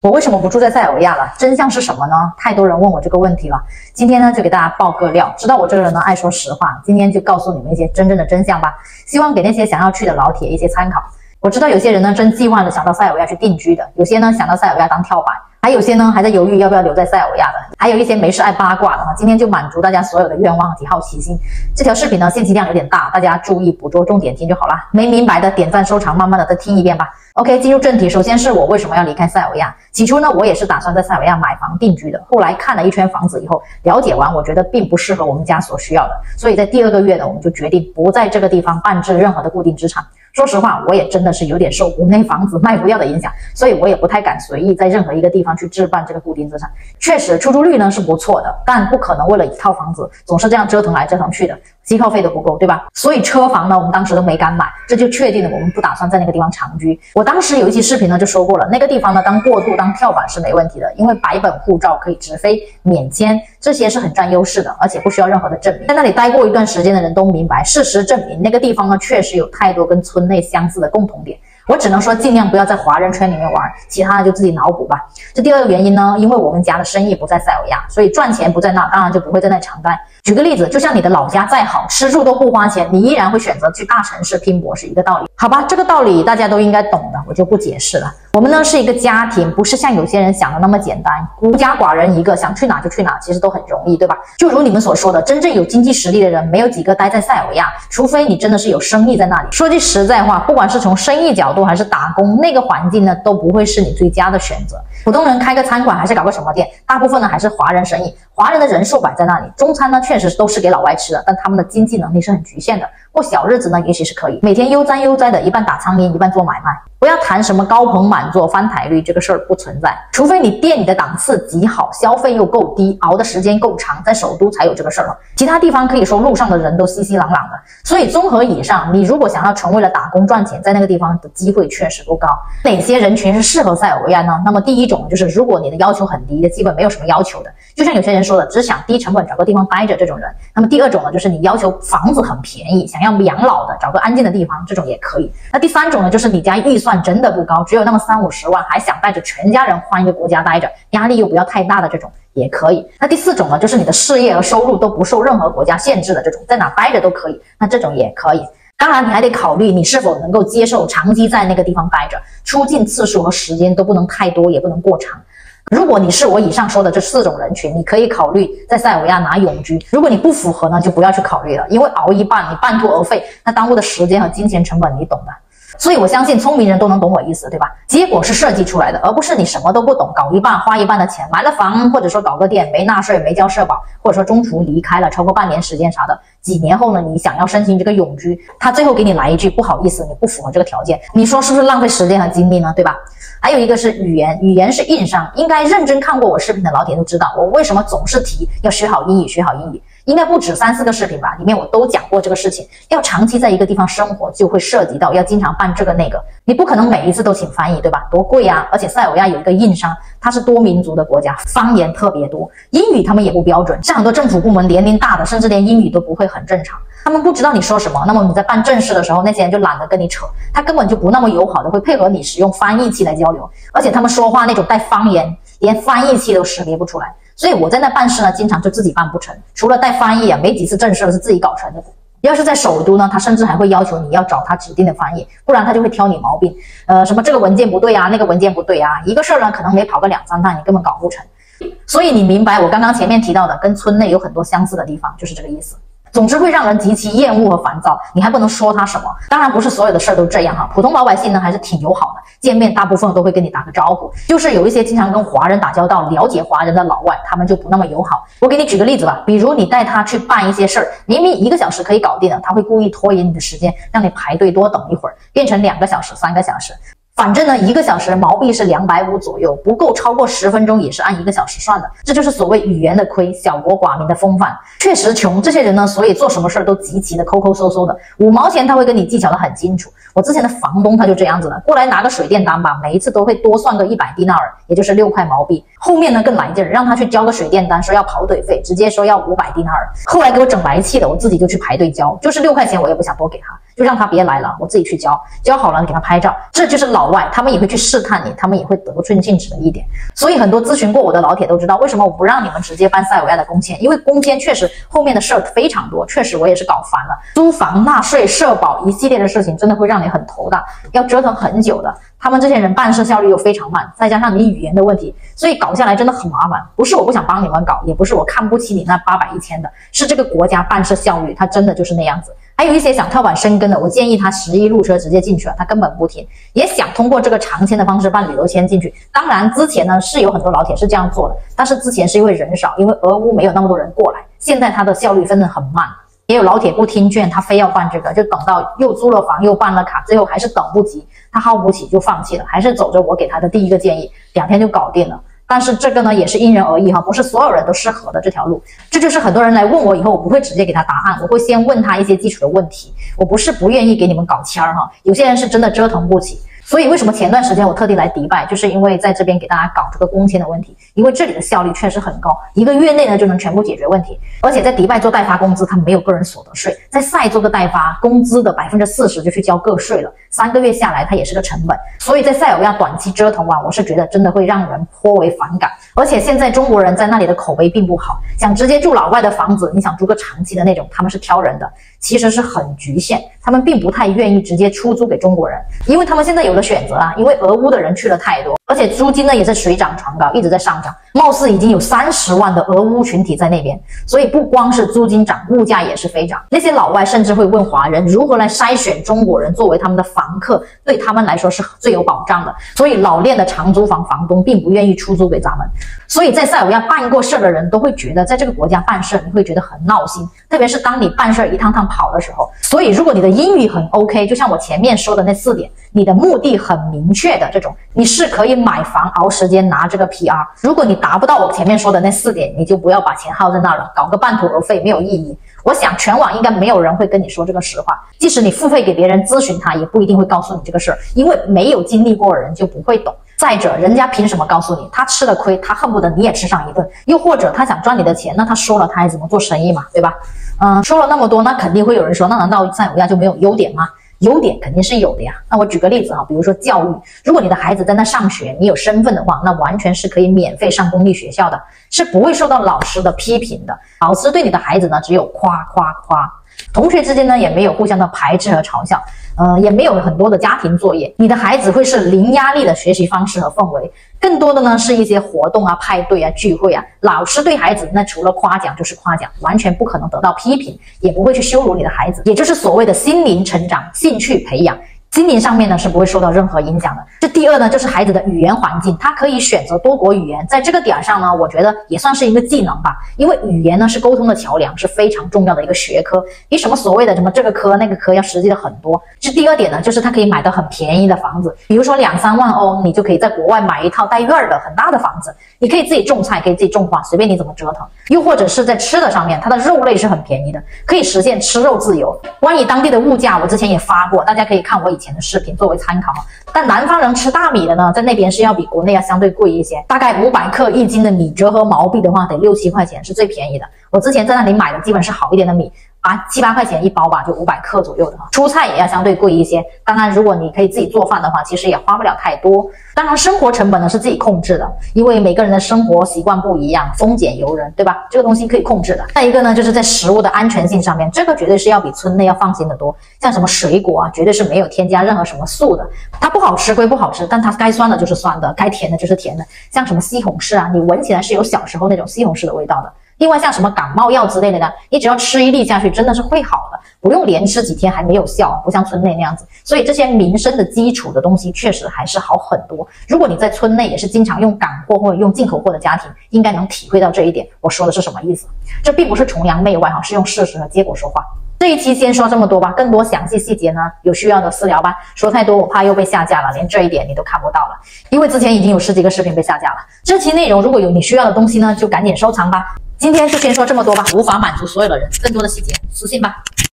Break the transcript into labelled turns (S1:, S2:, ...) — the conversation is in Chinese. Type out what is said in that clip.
S1: 我为什么不住在塞尔维亚了？真相是什么呢？太多人问我这个问题了。今天呢，就给大家爆个料。知道我这个人呢爱说实话，今天就告诉你们一些真正的真相吧。希望给那些想要去的老铁一些参考。我知道有些人呢真计划着想到塞尔维亚去定居的，有些呢想到塞尔维亚当跳板，还有些呢还在犹豫要不要留在塞尔维亚的，还有一些没事爱八卦的。今天就满足大家所有的愿望及好奇心。这条视频呢信息量有点大，大家注意捕捉重点听就好了。没明白的点赞收藏，慢慢的再听一遍吧。OK， 进入正题，首先是我为什么要离开塞尔维亚。起初呢，我也是打算在塞尔维亚买房定居的，后来看了一圈房子以后，了解完，我觉得并不适合我们家所需要的，所以在第2个月呢，我们就决定不在这个地方办置任何的固定资产。说实话，我也真的是有点受国内房子卖不掉的影响，所以我也不太敢随意在任何一个地方去置办这个固定资产。确实，出租率呢是不错的，但不可能为了一套房子总是这样折腾来折腾去的，机票费都不够，对吧？所以车房呢，我们当时都没敢买，这就确定了我们不打算在那个地方长居。我当时有一期视频呢就说过了，那个地方呢当过渡当跳板是没问题的，因为白本护照可以直飞免签，这些是很占优势的，而且不需要任何的证明。在那里待过一段时间的人都明白，事实证明那个地方呢确实有太多跟村内相似的共同点。我只能说尽量不要在华人圈里面玩，其他的就自己脑补吧。这第2个原因呢，因为我们家的生意不在塞尔维亚，所以赚钱不在那，当然就不会在那常待。举个例子，就像你的老家再好，吃住都不花钱，你依然会选择去大城市拼搏，是一个道理。好吧，这个道理大家都应该懂的，我就不解释了。我们呢是一个家庭，不是像有些人想的那么简单，孤家寡人一个，想去哪就去哪，其实都很容易，对吧？就如你们所说的，真正有经济实力的人没有几个待在塞尔维亚，除非你真的是有生意在那里。说句实在话，不管是从生意角度还是打工，那个环境呢都不会是你最佳的选择。普通人开个餐馆还是搞个什么店，大部分呢还是华人生意，华人的人数摆在那里。中餐呢确实都是给老外吃的，但他们的经济能力是很局限的，过小日子呢也许是可以，每天悠哉悠哉的，一半打苍蝇一半做买卖。不要谈什么高朋满座翻台率，这个事儿不存在，除非你店里的档次极好，消费又够低，熬的时间够长，在首都才有这个事儿了。其他地方可以说路上的人都熙熙攘攘的。所以综合以上，你如果想要成为了打工赚钱，在那个地方的机会确实不高。哪些人群是适合塞尔维亚呢？那么第一种就是如果你的要求很低，的基本没有什么要求的，就像有些人说的，只想低成本找个地方待着这种人。那么第2种呢，就是你要求房子很便宜，想要养老的，找个安静的地方，这种也可以。那第3种呢，就是你家预算真的不高，只有那么30-50万，还想带着全家人换一个国家待着，压力又不要太大的这种也可以。那第4种呢，就是你的事业和收入都不受任何国家限制的这种，在哪待着都可以，那这种也可以。当然你还得考虑你是否能够接受长期在那个地方待着，出境次数和时间都不能太多，也不能过长。如果你是我以上说的这4种人群，你可以考虑在塞尔维亚拿永居。如果你不符合呢，就不要去考虑了，因为熬一半你半途而废，那耽误的时间和金钱成本你懂的。所以我相信聪明人都能懂我意思，对吧？结果是设计出来的，而不是你什么都不懂，搞一半花一半的钱买了房，或者说搞个店没纳税没交社保，或者说中途离开了超过半年时间啥的，几年后呢你想要申请这个永居，他最后给你来一句不好意思你不符合这个条件，你说是不是浪费时间和精力呢，对吧？还有一个是语言，语言是硬伤，应该认真看过我视频的老铁都知道我为什么总是提要学好英语学好英语，应该不止3-4个视频吧，里面我都讲过这个事情。要长期在一个地方生活，就会涉及到要经常办这个那个，你不可能每一次都请翻译，对吧？多贵啊！而且塞尔维亚有一个硬伤，它是多民族的国家，方言特别多，英语他们也不标准，像很多政府部门年龄大的，甚至连英语都不会，很正常。他们不知道你说什么，那么你在办正事的时候，那些人就懒得跟你扯，他根本就不那么友好的会配合你使用翻译器来交流，而且他们说话那种带方言，连翻译器都识别不出来。所以我在那办事呢，经常就自己办不成，除了带翻译啊，没几次正事是自己搞成的。要是在首都呢，他甚至还会要求你要找他指定的翻译，不然他就会挑你毛病。什么这个文件不对啊，那个文件不对啊，一个事儿呢可能没跑个2-3趟，你根本搞不成。所以你明白我刚刚前面提到的跟村内有很多相似的地方，就是这个意思。总之会让人极其厌恶和烦躁，你还不能说他什么。当然不是所有的事儿都这样哈，普通老百姓呢还是挺友好的，见面大部分都会跟你打个招呼。就是有一些经常跟华人打交道、了解华人的老外，他们就不那么友好。我给你举个例子吧，比如你带他去办一些事儿，明明1个小时可以搞定的，他会故意拖延你的时间，让你排队多等一会儿，变成2个小时、3个小时。反正呢，1个小时毛币是250左右，不够超过10分钟也是按1个小时算的。这就是所谓语言的亏，小国寡民的风范。确实穷，这些人呢，所以做什么事儿都极其的抠抠搜搜的，5毛钱他会跟你技巧的很清楚。我之前的房东他就这样子的，过来拿个水电单吧，每一次都会多算个100迪纳尔，也就是6块毛币。后面呢更来劲儿，让他去交个水电单，说要跑腿费，直接说要500迪纳尔。后来给我整来气的，我自己就去排队交，就是6块钱我也不想多给他。 就让他别来了，我自己去交，交好了你给他拍照。这就是老外，他们也会去试探你，他们也会得寸进尺的一点。所以很多咨询过我的老铁都知道，为什么我不让你们直接办塞尔维亚的工签，因为工签确实后面的事儿非常多，确实我也是搞烦了，租房、纳税、社保一系列的事情，真的会让你很头大，要折腾很久的。他们这些人办事效率又非常慢，再加上你语言的问题，所以搞下来真的很麻烦。不是我不想帮你们搞，也不是我看不起你那800、1000的，是这个国家办事效率它真的就是那样子。还有一些想跳板深耕的，我建议他11路车直接进去了，他根本不听。也想通过这个长签的方式办旅游签进去，当然之前呢是有很多老铁是这样做的，但是之前是因为人少，因为俄乌没有那么多人过来，现在它的效率真的很慢。也有老铁不听劝，他非要办这个，就等到又租了房又办了卡，最后还是等不及，他耗不起就放弃了，还是走着我给他的第一个建议，2天就搞定了。但是这个呢也是因人而异哈，不是所有人都适合的这条路。这就是很多人来问我以后，我不会直接给他答案，我会先问他一些基础的问题。我不是不愿意给你们搞签哈，有些人是真的折腾不起。所以为什么前段时间我特地来迪拜，就是因为在这边给大家搞这个工签的问题，因为这里的效率确实很高，1个月内呢就能全部解决问题。而且在迪拜做代发工资，它没有个人所得税，在塞做个代发，工资的40%就去交个税了，3个月下来它也是个成本。所以在塞尔维亚短期折腾完，我是觉得真的会让人颇为反感。而且现在中国人在那里的口碑并不好，想直接住老外的房子，你想租个长期的那种，他们是挑人的，其实是很局限，他们并不太愿意直接出租给中国人，因为他们现在有的选择啊，因为俄乌的人去了太多，而且租金呢也是水涨船高，一直在上涨，貌似已经有30万的俄乌群体在那边，所以不光是租金涨，物价也是飞涨。那些老外甚至会问华人如何来筛选中国人作为他们的房客，对他们来说是最有保障的，所以老练的长租房房东并不愿意出租给咱们。所以在塞尔维亚办过事的人都会觉得，在这个国家办事你会觉得很闹心，特别是当你办事一趟趟跑的时候。所以如果你的英语很 OK， 就像我前面说的那4点，你的目的很明确的这种，你是可以买房熬时间拿这个 PR。如果你达不到我前面说的那4点，你就不要把钱耗在那儿了，搞个半途而废没有意义。我想全网应该没有人会跟你说这个实话，即使你付费给别人咨询他，也不一定会告诉你这个事儿，因为没有经历过的人就不会懂。再者，人家凭什么告诉你？他吃了亏，他恨不得你也吃上一顿，又或者他想赚你的钱，那他说了他还怎么做生意嘛，对吧？说了那么多，那肯定会有人说，那难道塞尔维亚就没有优点吗？优点肯定是有的呀。那我举个例子哈，比如说教育，如果你的孩子在那上学，你有身份的话，那完全是可以免费上公立学校的，是不会受到老师的批评的。老师对你的孩子呢，只有夸夸夸，同学之间呢也没有互相的排斥和嘲笑，也没有很多的家庭作业，你的孩子会是零压力的学习方式和氛围，更多的呢是一些活动啊、派对啊、聚会啊，老师对孩子那除了夸奖就是夸奖，完全不可能得到批评，也不会去羞辱你的孩子，也就是所谓的心灵成长、兴趣培养。心灵上面呢是不会受到任何影响的。这第二呢，就是孩子的语言环境，他可以选择多国语言，在这个点上呢，我觉得也算是一个技能吧，因为语言呢是沟通的桥梁，是非常重要的一个学科，比什么所谓的什么这个科那个科要实际的很多。这第二点呢，就是他可以买到很便宜的房子，比如说2、3万欧，你就可以在国外买一套带院的很大的房子，你可以自己种菜，可以自己种花，随便你怎么折腾。又或者是在吃的上面，它的肉类是很便宜的，可以实现吃肉自由。关于当地的物价，我之前也发过，大家可以看我以前的视频作为参考。但南方人吃大米的呢，在那边是要比国内要相对贵一些，大概500克1斤的米，折合毛币的话得6、7块钱，是最便宜的。我之前在那里买的基本是好一点的米，7、8块钱一包吧，就500克左右的。蔬菜也要相对贵一些，当然如果你可以自己做饭的话，其实也花不了太多。当然生活成本呢是自己控制的，因为每个人的生活习惯不一样，丰俭由人，对吧？这个东西可以控制的。再一个呢，就是在食物的安全性上面，这个绝对是要比村内要放心的多。像什么水果啊，绝对是没有添加任何什么素的，它不好吃归不好吃，但它该酸的就是酸的，该甜的就是甜的。像什么西红柿啊，你闻起来是有小时候那种西红柿的味道的。另外像什么感冒药之类的呢，你只要吃1粒下去真的是会好的，不用连吃几天还没有效，不像村内那样子。所以这些民生的基础的东西确实还是好很多。如果你在村内也是经常用港货或者用进口货的家庭，应该能体会到这一点。我说的是什么意思？这并不是崇洋媚外哈，是用事实和结果说话。这一期先说这么多吧，更多详细细节呢，有需要的私聊吧。说太多我怕又被下架了，连这一点你都看不到了，因为之前已经有10几个视频被下架了。这期内容如果有你需要的东西呢，就赶紧收藏吧。今天就先说这么多吧，无法满足所有的人，更多的细节私信吧。